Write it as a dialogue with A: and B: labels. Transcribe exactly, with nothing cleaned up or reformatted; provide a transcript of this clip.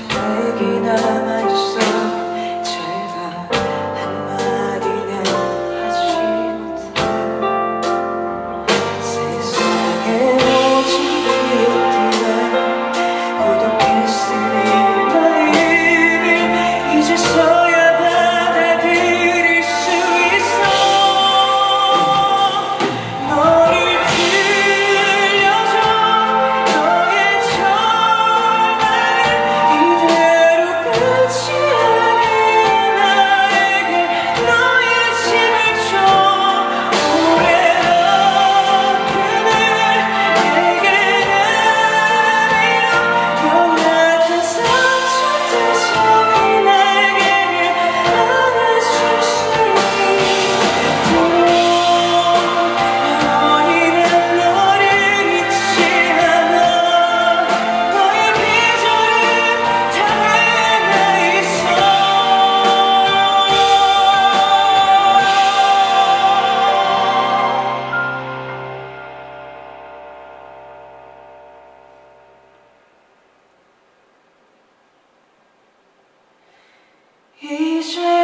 A: 내게 남아있어. 제가 한마디는 하지 못해. 세상의 모든 기억들은 고독했으니 마음을 이제서야 받아들일 수 있어. 너를 들려줘. 너의 절망을 이대로 끝이 아닌 나에게 너의 짐을 줘. 오랜 아픔을 내게 내밀어 연약한 상처들처럼 나에게 안아줄 수 있도록. 영원히 난 너를 잊지 않아. 너의 계절은 다 남아 있어. 이제